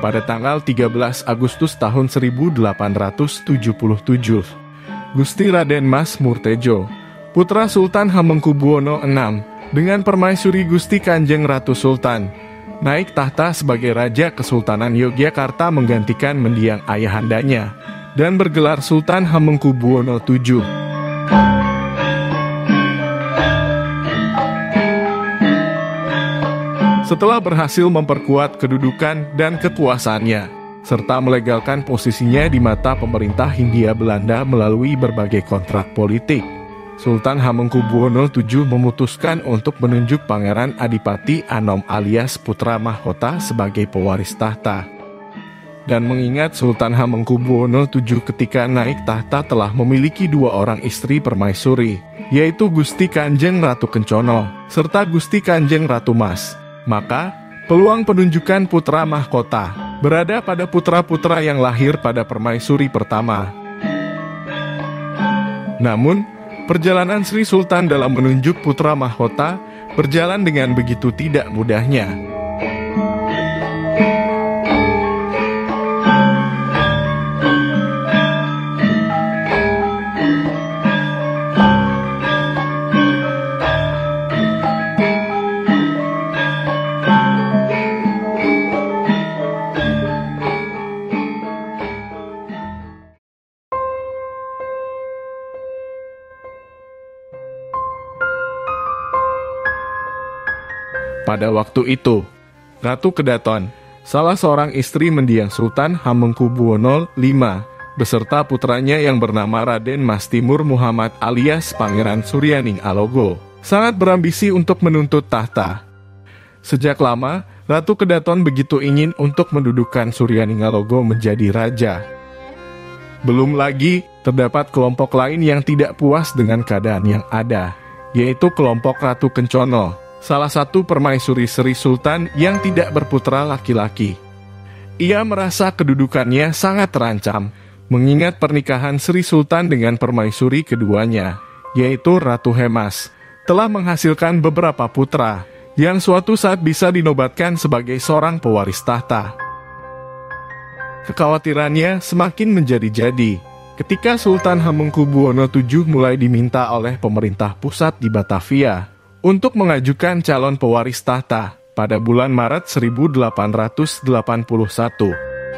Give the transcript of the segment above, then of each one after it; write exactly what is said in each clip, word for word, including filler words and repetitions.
pada tanggal tiga belas Agustus tahun seribu delapan ratus tujuh puluh tujuh. Gusti Raden Mas Murtejo, putra Sultan Hamengkubuwono enam, dengan permaisuri Gusti Kanjeng Ratu Sultan, naik tahta sebagai Raja Kesultanan Yogyakarta menggantikan mendiang ayahandanya, dan bergelar Sultan Hamengkubuwono tujuh. Setelah berhasil memperkuat kedudukan dan kekuasaannya, serta melegalkan posisinya di mata pemerintah Hindia Belanda melalui berbagai kontrak politik, Sultan Hamengkubuwono tujuh memutuskan untuk menunjuk Pangeran Adipati Anom alias Putra Mahkota sebagai pewaris tahta. Dan mengingat Sultan Hamengkubuwono tujuh ketika naik tahta telah memiliki dua orang istri permaisuri, yaitu Gusti Kanjeng Ratu Kencono, serta Gusti Kanjeng Ratu Mas, maka peluang penunjukan putra mahkota berada pada putra-putra yang lahir pada permaisuri pertama. Namun, perjalanan Sri Sultan dalam menunjuk putra mahkota berjalan dengan begitu tidak mudahnya. Pada waktu itu, Ratu Kedaton, salah seorang istri mendiang Sultan Hamengkubuwono lima, beserta putranya yang bernama Raden Mas Timur Muhammad alias Pangeran Suryaning Alogo, sangat berambisi untuk menuntut tahta. Sejak lama, Ratu Kedaton begitu ingin untuk mendudukan Suryaning Alogo menjadi raja. Belum lagi, terdapat kelompok lain yang tidak puas dengan keadaan yang ada, yaitu kelompok Ratu Kencono, salah satu permaisuri Sri Sultan yang tidak berputra laki-laki. Ia merasa kedudukannya sangat terancam, mengingat pernikahan Sri Sultan dengan permaisuri keduanya, yaitu Ratu Hemas, telah menghasilkan beberapa putra, yang suatu saat bisa dinobatkan sebagai seorang pewaris tahta. Kekhawatirannya semakin menjadi-jadi, ketika Sultan Hamengkubuwono tujuh mulai diminta oleh pemerintah pusat di Batavia untuk mengajukan calon pewaris tahta pada bulan Maret seribu delapan ratus delapan puluh satu.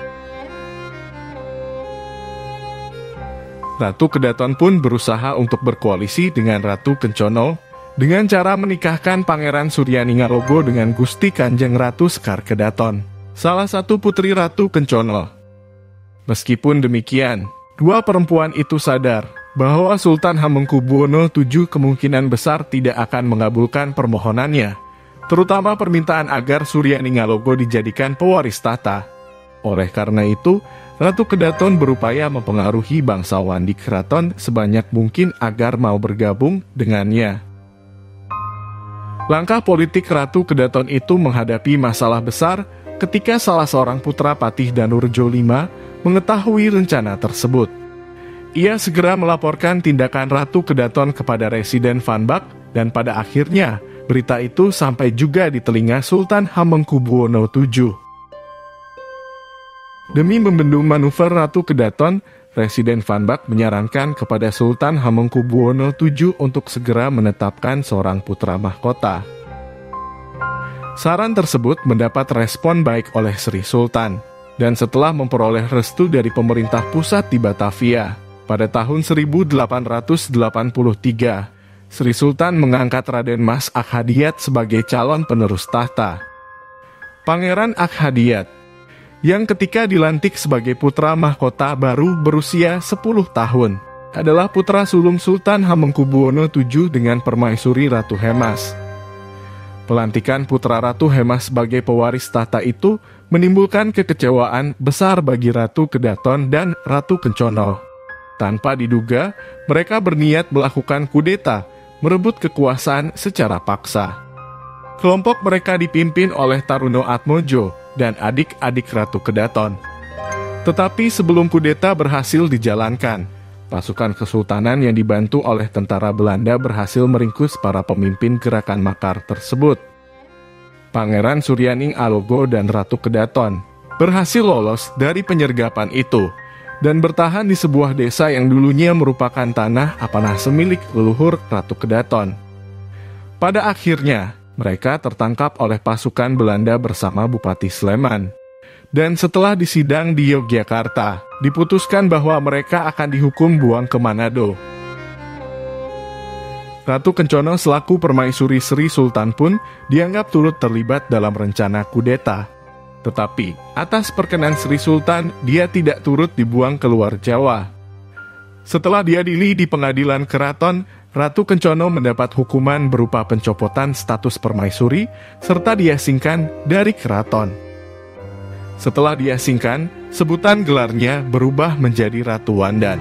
Ratu Kedaton pun berusaha untuk berkoalisi dengan Ratu Kencono dengan cara menikahkan Pangeran Suryaning Alogo dengan Gusti Kanjeng Ratu Sekar Kedaton, salah satu putri Ratu Kencono. Meskipun demikian, dua perempuan itu sadar bahwa Sultan Hamengkubuwono tujuh kemungkinan besar tidak akan mengabulkan permohonannya, terutama permintaan agar Suryaning Alogo dijadikan pewaris tahta. Oleh karena itu, Ratu Kedaton berupaya mempengaruhi bangsawan di keraton sebanyak mungkin agar mau bergabung dengannya. Langkah politik Ratu Kedaton itu menghadapi masalah besar ketika salah seorang putra Patih Danurejo lima mengetahui rencana tersebut. Ia segera melaporkan tindakan Ratu Kedaton kepada Residen Van Bak, dan pada akhirnya berita itu sampai juga di telinga Sultan Hamengkubuwono tujuh. Demi membendung manuver Ratu Kedaton, Residen Van Bak menyarankan kepada Sultan Hamengkubuwono tujuh untuk segera menetapkan seorang putra mahkota. Saran tersebut mendapat respon baik oleh Sri Sultan, dan setelah memperoleh restu dari pemerintah pusat di Batavia, pada tahun seribu delapan ratus delapan puluh tiga, Sri Sultan mengangkat Raden Mas Akhadiyat sebagai calon penerus tahta. Pangeran Akhadiyat, yang ketika dilantik sebagai putra mahkota baru berusia sepuluh tahun, adalah putra sulung Sultan Hamengkubuwono tujuh dengan permaisuri Ratu Hemas. Pelantikan putra Ratu Hemas sebagai pewaris tahta itu menimbulkan kekecewaan besar bagi Ratu Kedaton dan Ratu Kencono. Tanpa diduga, mereka berniat melakukan kudeta, merebut kekuasaan secara paksa. Kelompok mereka dipimpin oleh Taruno Atmojo dan adik-adik Ratu Kedaton. Tetapi sebelum kudeta berhasil dijalankan, pasukan kesultanan yang dibantu oleh tentara Belanda berhasil meringkus para pemimpin gerakan makar tersebut. Pangeran Suryaning Alogo dan Ratu Kedaton berhasil lolos dari penyergapan itu dan bertahan di sebuah desa yang dulunya merupakan tanah apanah semilik leluhur Ratu Kedaton. Pada akhirnya, mereka tertangkap oleh pasukan Belanda bersama Bupati Sleman. Dan setelah disidang di Yogyakarta, diputuskan bahwa mereka akan dihukum buang ke Manado. Ratu Kencono selaku permaisuri Sri Sultan pun dianggap turut terlibat dalam rencana kudeta. Tetapi, atas perkenan Sri Sultan, dia tidak turut dibuang keluar Jawa. Setelah diadili di pengadilan keraton, Ratu Kencono mendapat hukuman berupa pencopotan status permaisuri serta diasingkan dari keraton. Setelah diasingkan, sebutan gelarnya berubah menjadi Ratu Wandan.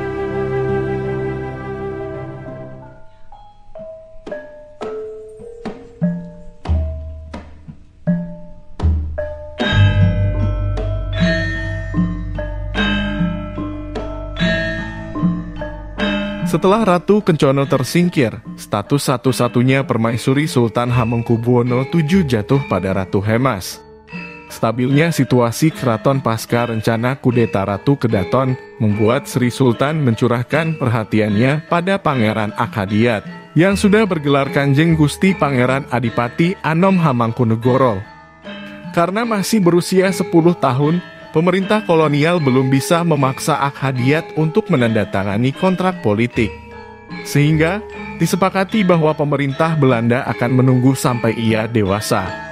Setelah Ratu Kencono tersingkir, status satu-satunya permaisuri Sultan Hamengkubuwono tujuh jatuh pada Ratu Hemas. Stabilnya situasi keraton pasca rencana kudeta Ratu Kedaton membuat Sri Sultan mencurahkan perhatiannya pada Pangeran Akadiat yang sudah bergelar Kanjeng Gusti Pangeran Adipati Anom Hamangkunegoro. Karena masih berusia sepuluh tahun, pemerintah kolonial belum bisa memaksa Akadiat untuk menandatangani kontrak politik. Sehingga disepakati bahwa pemerintah Belanda akan menunggu sampai ia dewasa.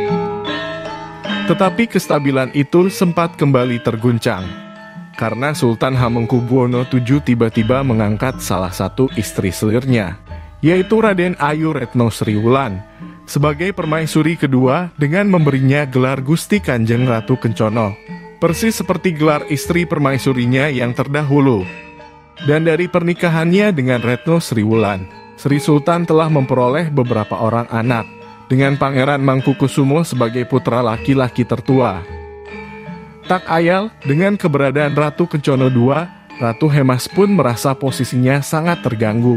Tetapi kestabilan itu sempat kembali terguncang, karena Sultan Hamengkubuwono tujuh tiba-tiba mengangkat salah satu istri selirnya, yaitu Raden Ayu Retno Sriwulan, sebagai permaisuri kedua dengan memberinya gelar Gusti Kanjeng Ratu Kencono, persis seperti gelar istri permaisurinya yang terdahulu. Dan dari pernikahannya dengan Retno Sriwulan, Sri Sultan telah memperoleh beberapa orang anak, dengan Pangeran Mangkukusumo sebagai putra laki-laki tertua. Tak ayal, dengan keberadaan Ratu Kencono kedua, Ratu Hemas pun merasa posisinya sangat terganggu.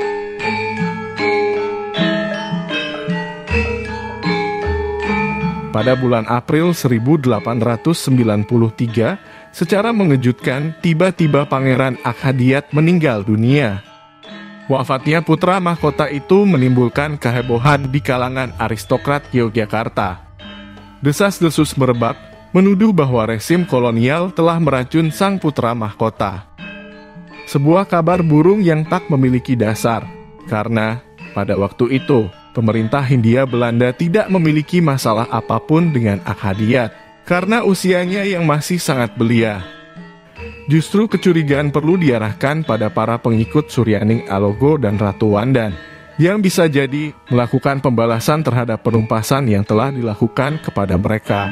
Pada bulan April seribu delapan ratus sembilan puluh tiga, secara mengejutkan, tiba-tiba Pangeran Akadiat meninggal dunia. Wafatnya putra mahkota itu menimbulkan kehebohan di kalangan aristokrat Yogyakarta. Desas-desus merebak, menuduh bahwa rezim kolonial telah meracun sang putra mahkota. Sebuah kabar burung yang tak memiliki dasar, karena pada waktu itu, pemerintah Hindia Belanda tidak memiliki masalah apapun dengan Akadiat, karena usianya yang masih sangat belia. Justru kecurigaan perlu diarahkan pada para pengikut Suryaning Alogo dan Ratu Wandan, yang bisa jadi melakukan pembalasan terhadap penumpasan yang telah dilakukan kepada mereka.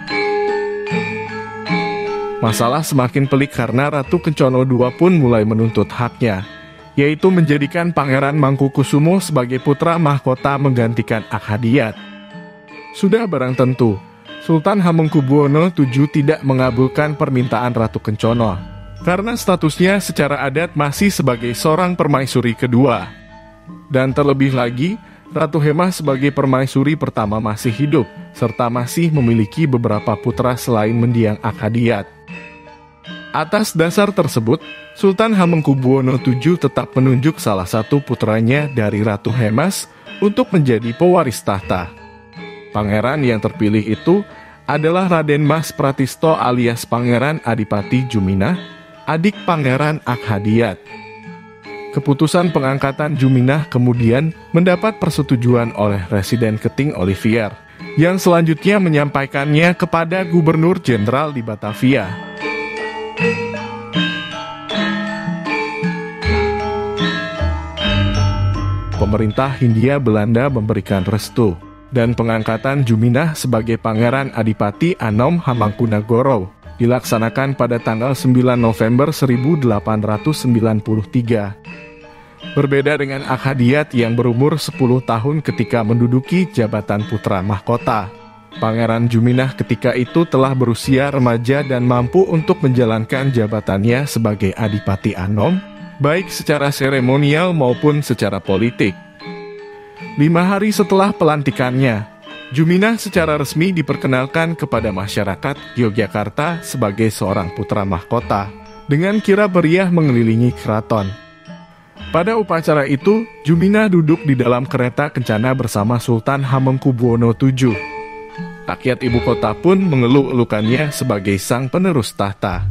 Masalah semakin pelik karena Ratu Kencono kedua pun mulai menuntut haknya, yaitu menjadikan Pangeran Mangkukusumo sebagai putra mahkota menggantikan Akadiat. Sudah barang tentu, Sultan Hamengkubuwono tujuh tidak mengabulkan permintaan Ratu Kencono, karena statusnya secara adat masih sebagai seorang permaisuri kedua. Dan terlebih lagi, Ratu Hemas sebagai permaisuri pertama masih hidup, serta masih memiliki beberapa putra selain mendiang Akadiat. Atas dasar tersebut, Sultan Hamengkubuwono tujuh tetap menunjuk salah satu putranya dari Ratu Hemas untuk menjadi pewaris tahta. Pangeran yang terpilih itu adalah Raden Mas Pratisto alias Pangeran Adipati Juminah, adik Pangeran Akadiat. Keputusan pengangkatan Juminah kemudian mendapat persetujuan oleh Residen Keting Olivier, yang selanjutnya menyampaikannya kepada Gubernur Jenderal di Batavia. Pemerintah Hindia Belanda memberikan restu, dan pengangkatan Juminah sebagai Pangeran Adipati Anom Hamangkunegoro dilaksanakan pada tanggal sembilan November seribu delapan ratus sembilan puluh tiga. Berbeda dengan Akadiat yang berumur sepuluh tahun ketika menduduki jabatan putra mahkota, Pangeran Juminah ketika itu telah berusia remaja dan mampu untuk menjalankan jabatannya sebagai Adipati Anom, baik secara seremonial maupun secara politik. Lima hari setelah pelantikannya, Juminah secara resmi diperkenalkan kepada masyarakat Yogyakarta sebagai seorang putra mahkota, dengan kirap meriah mengelilingi keraton. Pada upacara itu, Juminah duduk di dalam kereta kencana bersama Sultan Hamengkubuwono tujuh. Rakyat ibu kota pun mengeluh-elukannya sebagai sang penerus tahta.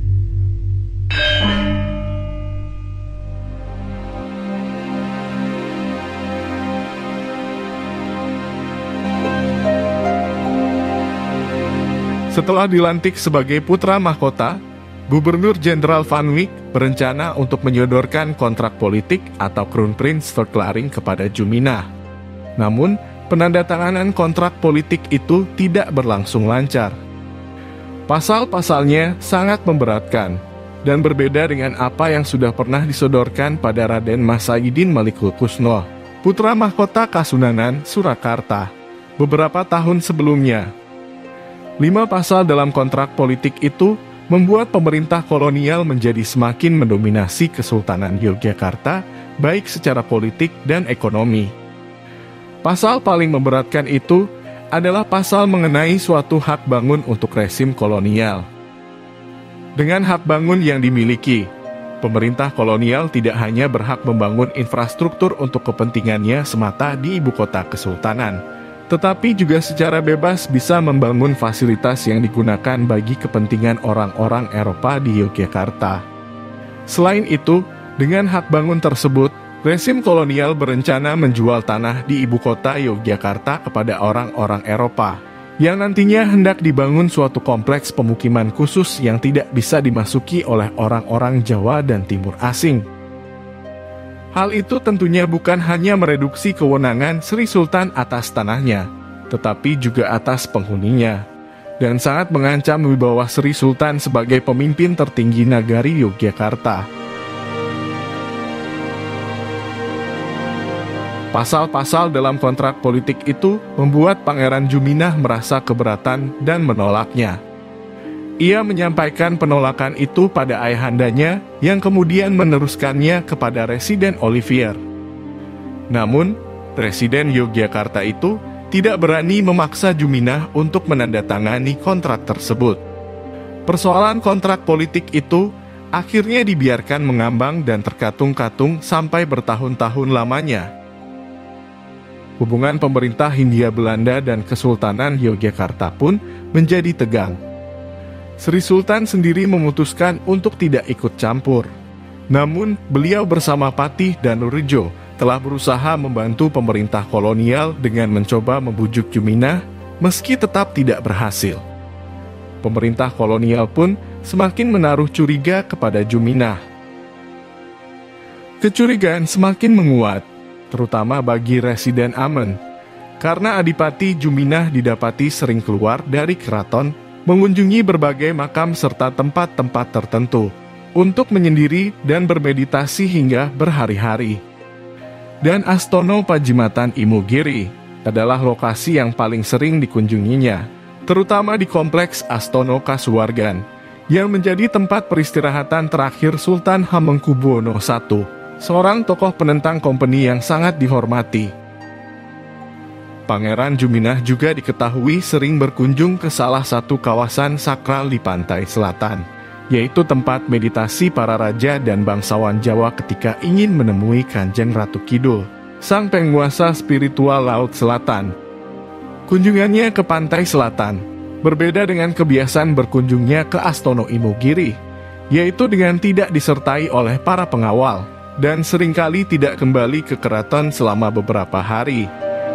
Setelah dilantik sebagai putra mahkota, Gubernur Jenderal Van Wyk berencana untuk menyodorkan kontrak politik atau Crown Prince Verklaring kepada Juminah. Namun, penandatanganan kontrak politik itu tidak berlangsung lancar. Pasal-pasalnya sangat memberatkan dan berbeda dengan apa yang sudah pernah disodorkan pada Raden Mas Saidin Malikul-Kusno, putra mahkota Kasunanan, Surakarta, beberapa tahun sebelumnya. Lima pasal dalam kontrak politik itu membuat pemerintah kolonial menjadi semakin mendominasi Kesultanan Yogyakarta, baik secara politik dan ekonomi. Pasal paling memberatkan itu adalah pasal mengenai suatu hak bangun untuk rezim kolonial. Dengan hak bangun yang dimiliki, pemerintah kolonial tidak hanya berhak membangun infrastruktur untuk kepentingannya semata di ibu kota kesultanan, tetapi juga secara bebas bisa membangun fasilitas yang digunakan bagi kepentingan orang-orang Eropa di Yogyakarta. Selain itu, dengan hak bangun tersebut, rezim kolonial berencana menjual tanah di ibu kota Yogyakarta kepada orang-orang Eropa, yang nantinya hendak dibangun suatu kompleks pemukiman khusus yang tidak bisa dimasuki oleh orang-orang Jawa dan Timur asing. Hal itu tentunya bukan hanya mereduksi kewenangan Sri Sultan atas tanahnya, tetapi juga atas penghuninya, dan sangat mengancam wibawa Sri Sultan sebagai pemimpin tertinggi nagari Yogyakarta. Pasal-pasal dalam kontrak politik itu membuat Pangeran Juminah merasa keberatan dan menolaknya. Ia menyampaikan penolakan itu pada ayahandanya yang kemudian meneruskannya kepada Residen Olivier. Namun, Residen Yogyakarta itu tidak berani memaksa Juminah untuk menandatangani kontrak tersebut. Persoalan kontrak politik itu akhirnya dibiarkan mengambang dan terkatung-katung sampai bertahun-tahun lamanya. Hubungan pemerintah Hindia Belanda dan Kesultanan Yogyakarta pun menjadi tegang. Sri Sultan sendiri memutuskan untuk tidak ikut campur. Namun, beliau bersama Patih dan Nurejo telah berusaha membantu pemerintah kolonial dengan mencoba membujuk Juminah, meski tetap tidak berhasil. Pemerintah kolonial pun semakin menaruh curiga kepada Juminah. Kecurigaan semakin menguat, terutama bagi Residen Amen, karena Adipati Juminah didapati sering keluar dari keraton mengunjungi berbagai makam serta tempat-tempat tertentu untuk menyendiri dan bermeditasi hingga berhari-hari. Dan Astono Pajimatan Imogiri adalah lokasi yang paling sering dikunjunginya, terutama di kompleks Astono Kasuwargan, yang menjadi tempat peristirahatan terakhir Sultan Hamengkubuwono satu, seorang tokoh penentang kompeni yang sangat dihormati. Pangeran Juminah juga diketahui sering berkunjung ke salah satu kawasan sakral di pantai selatan, yaitu tempat meditasi para raja dan bangsawan Jawa ketika ingin menemui Kanjeng Ratu Kidul, sang penguasa spiritual Laut Selatan. Kunjungannya ke pantai selatan berbeda dengan kebiasaan berkunjungnya ke Astono Imogiri, yaitu dengan tidak disertai oleh para pengawal, dan seringkali tidak kembali ke keraton selama beberapa hari.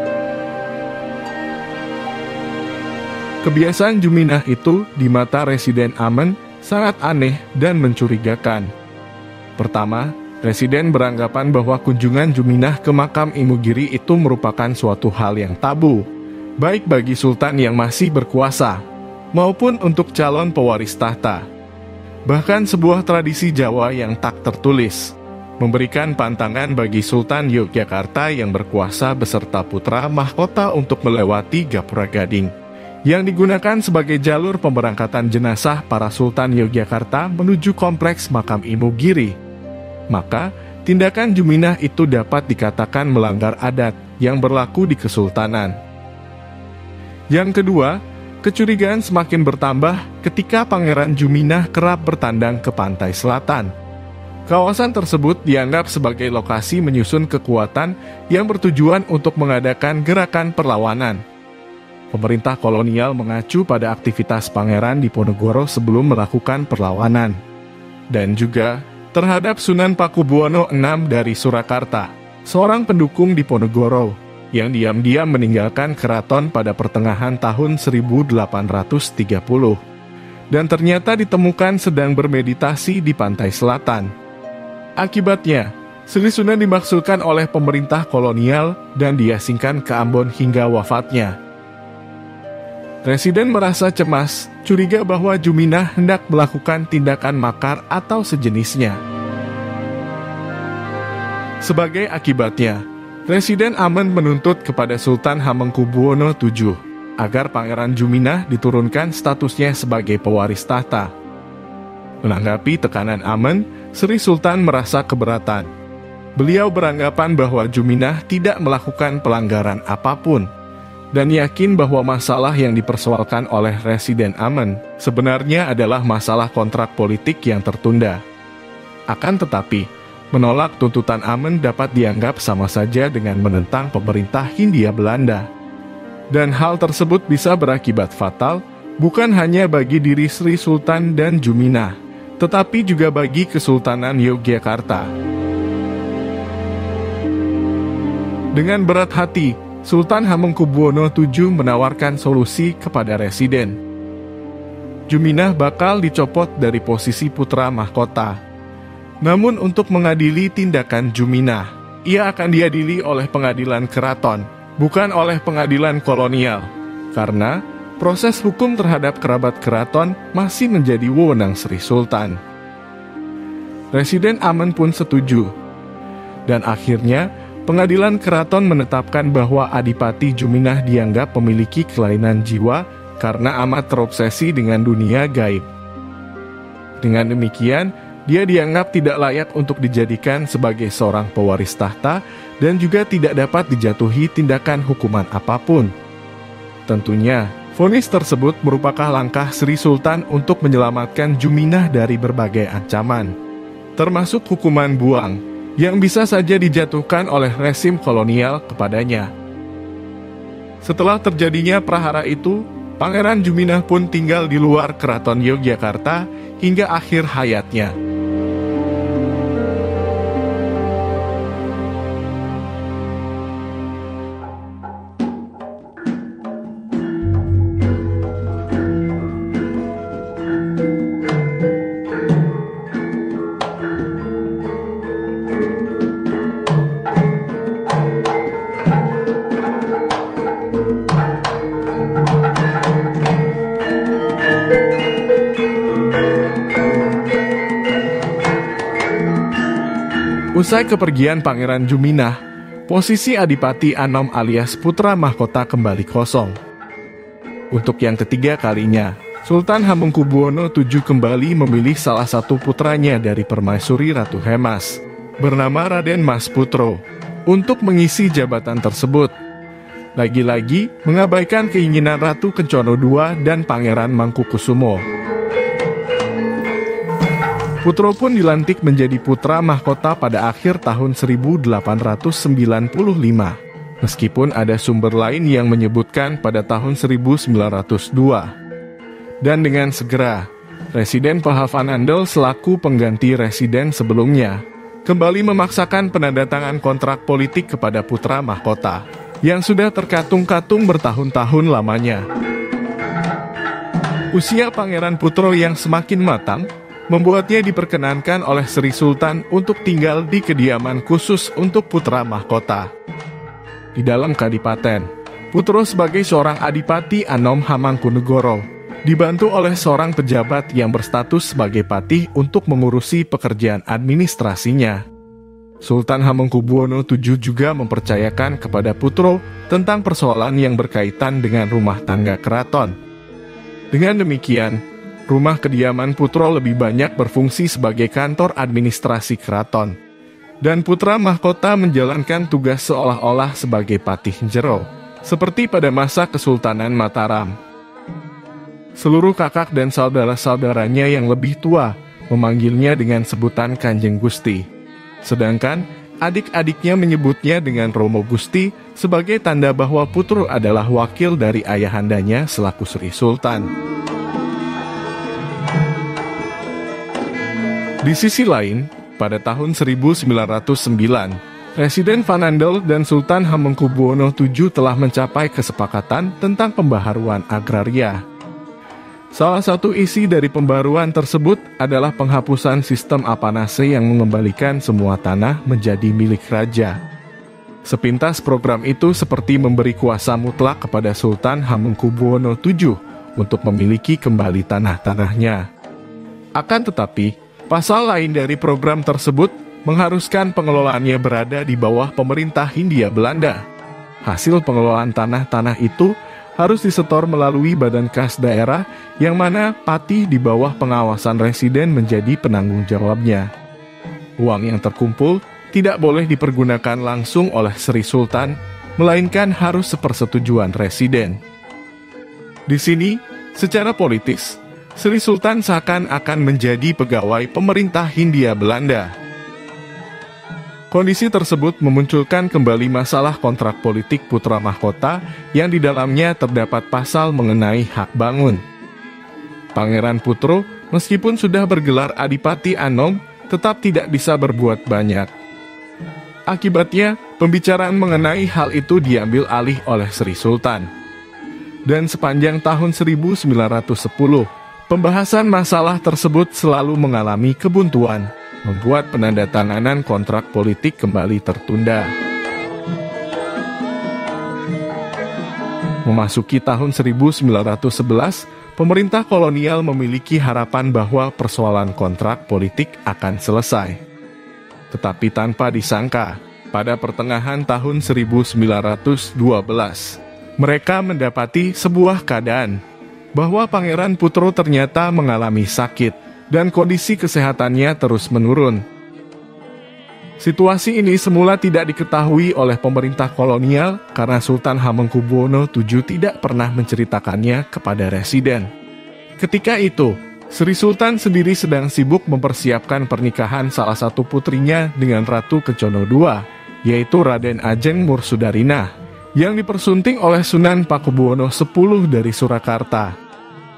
Kebiasaan Juminah itu di mata Residen Amen sangat aneh dan mencurigakan. Pertama, Residen beranggapan bahwa kunjungan Juminah ke makam Imogiri itu merupakan suatu hal yang tabu, baik bagi sultan yang masih berkuasa, maupun untuk calon pewaris tahta. Bahkan sebuah tradisi Jawa yang tak tertulis, memberikan pantangan bagi Sultan Yogyakarta yang berkuasa beserta putra mahkota untuk melewati Gapura Gading, yang digunakan sebagai jalur pemberangkatan jenazah para Sultan Yogyakarta menuju kompleks makam Imogiri. Maka, tindakan Juminah itu dapat dikatakan melanggar adat yang berlaku di Kesultanan. Yang kedua, kecurigaan semakin bertambah ketika Pangeran Juminah kerap bertandang ke pantai selatan. Kawasan tersebut dianggap sebagai lokasi menyusun kekuatan yang bertujuan untuk mengadakan gerakan perlawanan. Pemerintah kolonial mengacu pada aktivitas Pangeran Diponegoro sebelum melakukan perlawanan. Dan juga terhadap Sunan Pakubuwono enam dari Surakarta, seorang pendukung Diponegoro, yang diam-diam meninggalkan keraton pada pertengahan tahun seribu delapan ratus tiga puluh. Dan ternyata ditemukan sedang bermeditasi di pantai selatan. Akibatnya, Sri Sunan dimaksudkan oleh pemerintah kolonial dan diasingkan ke Ambon hingga wafatnya. Residen merasa cemas, curiga bahwa Juminah hendak melakukan tindakan makar atau sejenisnya. Sebagai akibatnya, Residen Amen menuntut kepada Sultan Hamengkubuwono tujuh agar Pangeran Juminah diturunkan statusnya sebagai pewaris tahta. Menanggapi tekanan Amen, Sri Sultan merasa keberatan. Beliau beranggapan bahwa Juminah tidak melakukan pelanggaran apapun, dan yakin bahwa masalah yang dipersoalkan oleh Residen Amen sebenarnya adalah masalah kontrak politik yang tertunda. Akan tetapi, menolak tuntutan Amen dapat dianggap sama saja dengan menentang pemerintah Hindia Belanda. Dan hal tersebut bisa berakibat fatal, bukan hanya bagi diri Sri Sultan dan Juminah, tetapi juga bagi Kesultanan Yogyakarta. Dengan berat hati, Sultan Hamengkubuwono tujuh menawarkan solusi kepada Residen. Juminah bakal dicopot dari posisi putra mahkota. Namun untuk mengadili tindakan Juminah, ia akan diadili oleh pengadilan keraton, bukan oleh pengadilan kolonial, karena proses hukum terhadap kerabat keraton masih menjadi wewenang Sri Sultan. Residen Amen pun setuju. Dan akhirnya, pengadilan keraton menetapkan bahwa Adipati Juminah dianggap memiliki kelainan jiwa karena amat terobsesi dengan dunia gaib. Dengan demikian, dia dianggap tidak layak untuk dijadikan sebagai seorang pewaris tahta dan juga tidak dapat dijatuhi tindakan hukuman apapun. Tentunya, vonis tersebut merupakan langkah Sri Sultan untuk menyelamatkan Juminah dari berbagai ancaman, termasuk hukuman buang, yang bisa saja dijatuhkan oleh rezim kolonial kepadanya. Setelah terjadinya prahara itu, Pangeran Juminah pun tinggal di luar Keraton Yogyakarta hingga akhir hayatnya. Usai kepergian Pangeran Juminah, posisi Adipati Anom alias putra mahkota kembali kosong. Untuk yang ketiga kalinya, Sultan Hamengkubuwono tujuh kembali memilih salah satu putranya dari permaisuri Ratu Hemas, bernama Raden Mas Putro, untuk mengisi jabatan tersebut. Lagi-lagi mengabaikan keinginan Ratu Kencono kedua dan Pangeran Mangkukusumo. Putro pun dilantik menjadi putra mahkota pada akhir tahun seribu delapan ratus sembilan puluh lima, meskipun ada sumber lain yang menyebutkan pada tahun seribu sembilan ratus dua. Dan dengan segera, Residen Pahavanandel selaku pengganti residen sebelumnya, kembali memaksakan penandatangan kontrak politik kepada putra mahkota, yang sudah terkatung-katung bertahun-tahun lamanya. Usia Pangeran Putro yang semakin matang, membuatnya diperkenankan oleh Sri Sultan untuk tinggal di kediaman khusus untuk putra mahkota. Di dalam kadipaten, Putro sebagai seorang adipati Anom Hamangkunegoro, dibantu oleh seorang pejabat yang berstatus sebagai patih untuk mengurusi pekerjaan administrasinya. Sultan Hamengkubuwono tujuh juga mempercayakan kepada Putro tentang persoalan yang berkaitan dengan rumah tangga keraton. Dengan demikian, rumah kediaman Putro lebih banyak berfungsi sebagai kantor administrasi keraton, dan putra mahkota menjalankan tugas seolah-olah sebagai patih jero, seperti pada masa Kesultanan Mataram. Seluruh kakak dan saudara-saudaranya yang lebih tua memanggilnya dengan sebutan Kanjeng Gusti, sedangkan adik-adiknya menyebutnya dengan Romo Gusti sebagai tanda bahwa Putro adalah wakil dari ayahandanya selaku Sri Sultan. Di sisi lain, pada tahun seribu sembilan ratus sembilan, Residen Van Andel dan Sultan Hamengkubuwono tujuh telah mencapai kesepakatan tentang pembaharuan agraria. Salah satu isi dari pembaruan tersebut adalah penghapusan sistem apanase yang mengembalikan semua tanah menjadi milik raja. Sepintas program itu seperti memberi kuasa mutlak kepada Sultan Hamengkubuwono tujuh untuk memiliki kembali tanah-tanahnya. Akan tetapi, pasal lain dari program tersebut mengharuskan pengelolaannya berada di bawah pemerintah Hindia Belanda. Hasil pengelolaan tanah-tanah itu harus disetor melalui badan kas daerah yang mana pati di bawah pengawasan residen menjadi penanggung jawabnya. Uang yang terkumpul tidak boleh dipergunakan langsung oleh Sri Sultan, melainkan harus sepersetujuan residen. Di sini, secara politis, Sri Sultan seakan-akan menjadi pegawai pemerintah Hindia Belanda. Kondisi tersebut memunculkan kembali masalah kontrak politik putra mahkota yang di dalamnya terdapat pasal mengenai hak bangun. Pangeran Putro, meskipun sudah bergelar Adipati Anom, tetap tidak bisa berbuat banyak. Akibatnya, pembicaraan mengenai hal itu diambil alih oleh Sri Sultan. Dan sepanjang tahun seribu sembilan ratus sepuluh, pembahasan masalah tersebut selalu mengalami kebuntuan, membuat penandatanganan kontrak politik kembali tertunda. Memasuki tahun seribu sembilan ratus sebelas, pemerintah kolonial memiliki harapan bahwa persoalan kontrak politik akan selesai. Tetapi tanpa disangka, pada pertengahan tahun seribu sembilan ratus dua belas, mereka mendapati sebuah keadaan bahwa Pangeran Putro ternyata mengalami sakit dan kondisi kesehatannya terus menurun. Situasi ini semula tidak diketahui oleh pemerintah kolonial karena Sultan Hamengkubuwono tujuh tidak pernah menceritakannya kepada residen. Ketika itu, Sri Sultan sendiri sedang sibuk mempersiapkan pernikahan salah satu putrinya dengan Ratu Kecono kedua, yaitu Raden Ajeng Mursudarinah, yang dipersunting oleh Sunan Pakubuwono sepuluh dari Surakarta.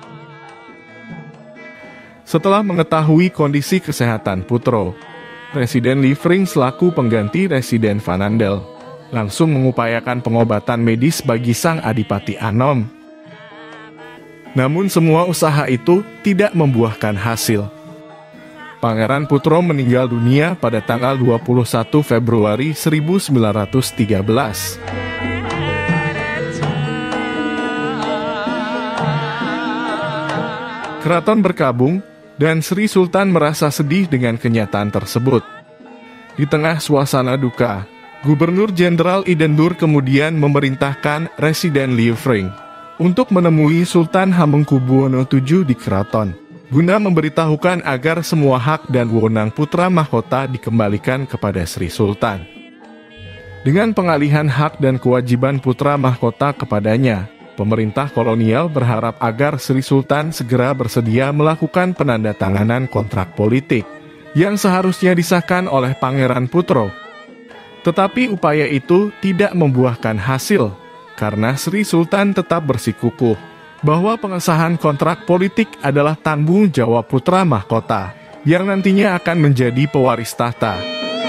Setelah mengetahui kondisi kesehatan Putro, Residen Liefring selaku pengganti Residen Van Andel langsung mengupayakan pengobatan medis bagi sang Adipati Anom. Namun semua usaha itu tidak membuahkan hasil. Pangeran Putro meninggal dunia pada tanggal dua puluh satu Februari seribu sembilan ratus tiga belas. Keraton berkabung, dan Sri Sultan merasa sedih dengan kenyataan tersebut. Di tengah suasana duka, Gubernur Jenderal Idendur kemudian memerintahkan Residen Liefring untuk menemui Sultan Hamengkubuwono tujuh di keraton, guna memberitahukan agar semua hak dan wewenang putra mahkota dikembalikan kepada Sri Sultan. Dengan pengalihan hak dan kewajiban putra mahkota kepadanya, pemerintah kolonial berharap agar Sri Sultan segera bersedia melakukan penandatanganan kontrak politik yang seharusnya disahkan oleh Pangeran Putro. Tetapi upaya itu tidak membuahkan hasil karena Sri Sultan tetap bersikukuh bahwa pengesahan kontrak politik adalah tanggung jawab putra mahkota yang nantinya akan menjadi pewaris tahta.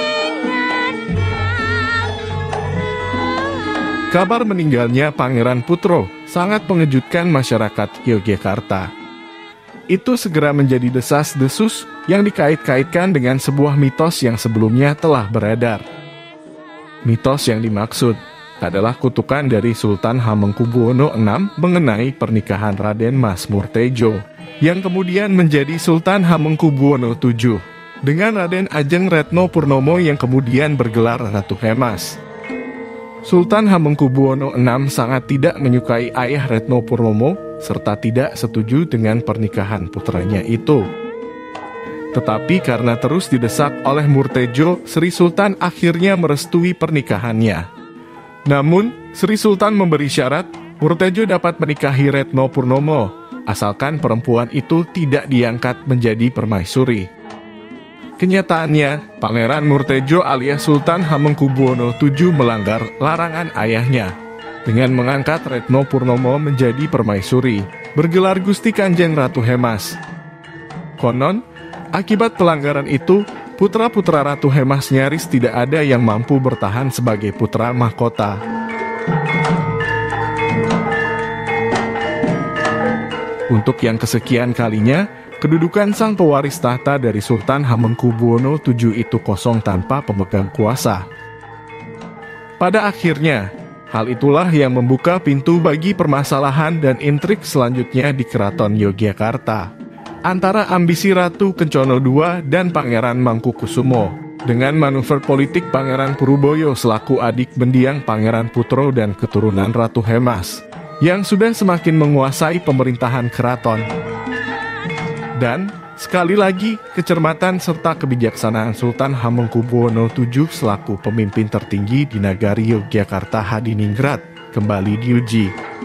Kabar meninggalnya Pangeran Putro sangat mengejutkan masyarakat Yogyakarta. Itu segera menjadi desas-desus yang dikait-kaitkan dengan sebuah mitos yang sebelumnya telah beredar. Mitos yang dimaksud adalah kutukan dari Sultan Hamengkubuwono enam mengenai pernikahan Raden Mas Murtejo, yang kemudian menjadi Sultan Hamengkubuwono tujuh, dengan Raden Ajeng Retno Purnomo yang kemudian bergelar Ratu Hemas. Sultan Hamengkubuwono enam sangat tidak menyukai ayah Retno Purnomo serta tidak setuju dengan pernikahan putranya itu. Tetapi karena terus didesak oleh Murtejo, Sri Sultan akhirnya merestui pernikahannya. Namun, Sri Sultan memberi syarat Murtejo dapat menikahi Retno Purnomo, asalkan perempuan itu tidak diangkat menjadi permaisuri. Kenyataannya, Pangeran Murtejo alias Sultan Hamengkubuwono tujuh melanggar larangan ayahnya dengan mengangkat Retno Purnomo menjadi permaisuri, bergelar Gusti Kanjeng Ratu Hemas. Konon, akibat pelanggaran itu, putra-putra Ratu Hemas nyaris tidak ada yang mampu bertahan sebagai putra mahkota. Untuk yang kesekian kalinya, kedudukan sang pewaris tahta dari Sultan Hamengkubuwono tujuh itu kosong tanpa pemegang kuasa. Pada akhirnya, hal itulah yang membuka pintu bagi permasalahan dan intrik selanjutnya di Keraton Yogyakarta antara ambisi Ratu Kencono kedua dan Pangeran Mangkukusumo dengan manuver politik Pangeran Puruboyo selaku adik mendiang Pangeran Putro dan keturunan Ratu Hemas yang sudah semakin menguasai pemerintahan keraton. Dan, sekali lagi, kecermatan serta kebijaksanaan Sultan Hamengkubuwono tujuh selaku pemimpin tertinggi di nagari Yogyakarta Hadiningrat kembali diuji.